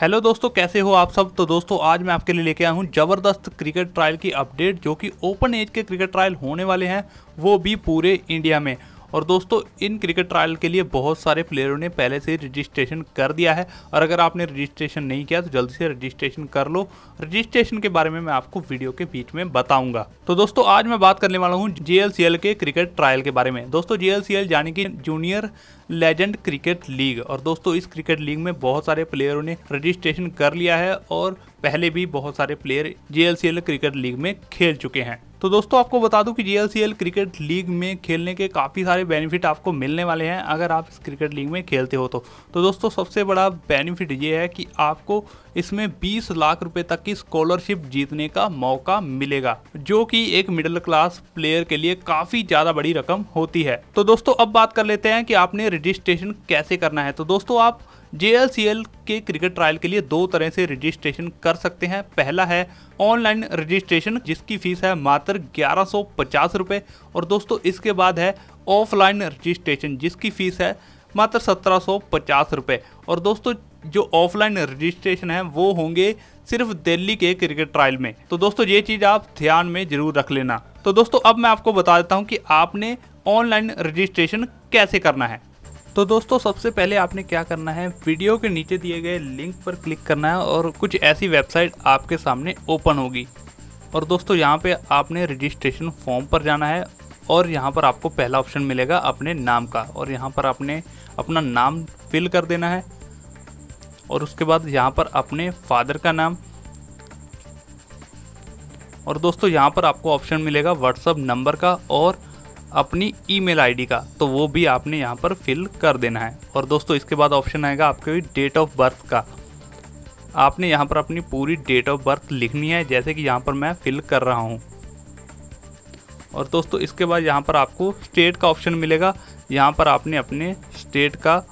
Hello दोस्तों, कैसे हो आप सब। तो दोस्तों आज मैं आपके लिए लेके आया हूँ ज़बरदस्त क्रिकेट ट्रायल की अपडेट, जो कि ओपन एज के क्रिकेट ट्रायल होने वाले हैं, वो भी पूरे इंडिया में। और दोस्तों इन क्रिकेट ट्रायल के लिए बहुत सारे प्लेयरों ने पहले से रजिस्ट्रेशन कर दिया है, और अगर आपने रजिस्ट्रेशन नहीं किया तो जल्दी से रजिस्ट्रेशन कर लो। रजिस्ट्रेशन के बारे में मैं आपको वीडियो के बीच में बताऊंगा। तो दोस्तों आज मैं बात करने वाला हूँ JLCL के क्रिकेट ट्रायल के बारे में। दोस्तों JLCL यानी कि जूनियर लेजेंड क्रिकेट लीग, और दोस्तों इस क्रिकेट लीग में बहुत सारे प्लेयरों ने रजिस्ट्रेशन कर लिया है और पहले भी बहुत सारे प्लेयर JLCL क्रिकेट लीग में खेल चुके हैं। तो दोस्तों आपको बता दूं कि JLCL क्रिकेट लीग में खेलने के काफ़ी सारे बेनिफिट आपको मिलने वाले हैं अगर आप इस क्रिकेट लीग में खेलते हो तो दोस्तों सबसे बड़ा बेनिफिट ये है कि आपको इसमें 20 लाख रुपए तक की स्कॉलरशिप जीतने का मौका मिलेगा, जो कि एक मिडिल क्लास प्लेयर के लिए काफ़ी ज़्यादा बड़ी रकम होती है। तो दोस्तों अब बात कर लेते हैं कि आपने रजिस्ट्रेशन कैसे करना है। तो दोस्तों आप JLCL के क्रिकेट ट्रायल के लिए दो तरह से रजिस्ट्रेशन कर सकते हैं। पहला है ऑनलाइन रजिस्ट्रेशन, जिसकी फीस है मात्र 1150 रुपये, और दोस्तों इसके बाद है ऑफलाइन रजिस्ट्रेशन, जिसकी फीस है मात्र 1750 रुपये। और दोस्तों जो ऑफलाइन रजिस्ट्रेशन है वो होंगे सिर्फ दिल्ली के क्रिकेट ट्रायल में। तो दोस्तों ये चीज़ आप ध्यान में जरूर रख लेना। तो दोस्तों अब मैं आपको बता देता हूँ कि आपने ऑनलाइन रजिस्ट्रेशन कैसे करना है। तो दोस्तों सबसे पहले आपने क्या करना है, वीडियो के नीचे दिए गए लिंक पर क्लिक करना है और कुछ ऐसी वेबसाइट आपके सामने ओपन होगी। और दोस्तों यहाँ पे आपने रजिस्ट्रेशन फॉर्म पर जाना है, और यहाँ पर आपको पहला ऑप्शन मिलेगा अपने नाम का, और यहाँ पर आपने अपना नाम फिल कर देना है। और उसके बाद यहाँ पर अपने फादर का नाम, और दोस्तों यहाँ पर आपको ऑप्शन मिलेगा व्हाट्सएप नंबर का और अपनी ईमेल आईडी का, तो वो भी आपने यहाँ पर फिल कर देना है। और दोस्तों इसके बाद ऑप्शन आएगा आपके डेट ऑफ बर्थ का। आपने यहाँ पर अपनी पूरी डेट ऑफ बर्थ लिखनी है, जैसे कि यहाँ पर मैं फिल कर रहा हूँ। और दोस्तों इसके बाद यहाँ पर आपको स्टेट का ऑप्शन मिलेगा, यहाँ पर आपने अपने स्टेट का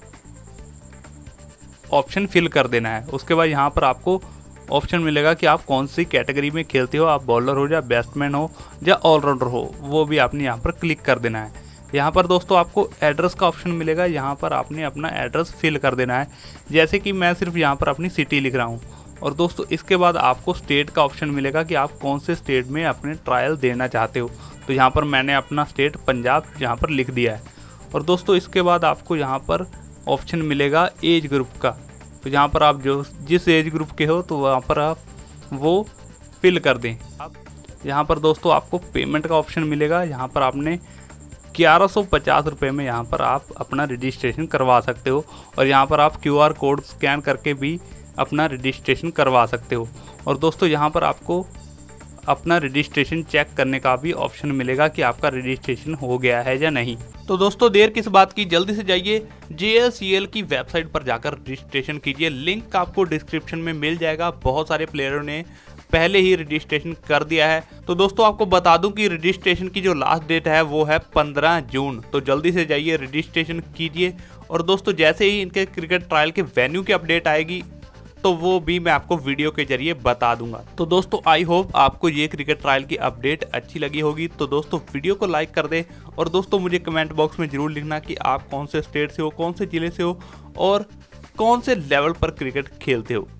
ऑप्शन फिल कर देना है। उसके बाद यहाँ पर आपको ऑप्शन मिलेगा कि आप कौन सी कैटेगरी में खेलते हो, आप बॉलर हो या बैट्समैन हो या ऑलराउंडर हो, वो भी आपने यहाँ पर क्लिक कर देना है। यहाँ पर दोस्तों आपको एड्रेस का ऑप्शन मिलेगा, यहाँ पर आपने अपना एड्रेस फिल कर देना है, जैसे कि मैं सिर्फ यहाँ पर अपनी सिटी लिख रहा हूँ। और दोस्तों इसके बाद आपको स्टेट का ऑप्शन मिलेगा कि आप कौन से स्टेट में अपने ट्रायल देना चाहते हो। तो यहाँ पर मैंने अपना स्टेट पंजाब यहाँ पर लिख दिया है। और दोस्तों इसके बाद आपको यहाँ पर ऑप्शन मिलेगा एज ग्रुप का, तो यहाँ पर आप जिस एज ग्रुप के हो तो वहाँ पर आप वो फिल कर दें। अब यहाँ पर दोस्तों आपको पेमेंट का ऑप्शन मिलेगा, यहाँ पर आपने 1150 रुपये में यहाँ पर आप अपना रजिस्ट्रेशन करवा सकते हो, और यहाँ पर आप QR कोड स्कैन करके भी अपना रजिस्ट्रेशन करवा सकते हो। और दोस्तों यहाँ पर आपको अपना रजिस्ट्रेशन चेक करने का भी ऑप्शन मिलेगा कि आपका रजिस्ट्रेशन हो गया है या नहीं। तो दोस्तों देर किस बात की, जल्दी से जाइए JLCL की वेबसाइट पर जाकर रजिस्ट्रेशन कीजिए। लिंक आपको डिस्क्रिप्शन में मिल जाएगा। बहुत सारे प्लेयरों ने पहले ही रजिस्ट्रेशन कर दिया है। तो दोस्तों आपको बता दूं कि रजिस्ट्रेशन की जो लास्ट डेट है वो है 15 जून। तो जल्दी से जाइए रजिस्ट्रेशन कीजिए। और दोस्तों जैसे ही इनके क्रिकेट ट्रायल के वेन्यू की अपडेट आएगी तो वो भी मैं आपको वीडियो के जरिए बता दूंगा। तो दोस्तों आई होप आपको ये क्रिकेट ट्रायल की अपडेट अच्छी लगी होगी। तो दोस्तों वीडियो को लाइक कर दें, और दोस्तों मुझे कमेंट बॉक्स में जरूर लिखना कि आप कौन से स्टेट से हो, कौन से ज़िले से हो और कौन से लेवल पर क्रिकेट खेलते हो।